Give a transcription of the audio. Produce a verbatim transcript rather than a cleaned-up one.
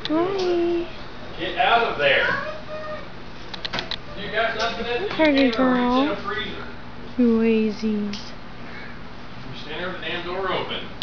Hi. Get out of there. You got nothing in it. Pretty girl. Reach in a freezer. You lazy. You stand there with the damn door open.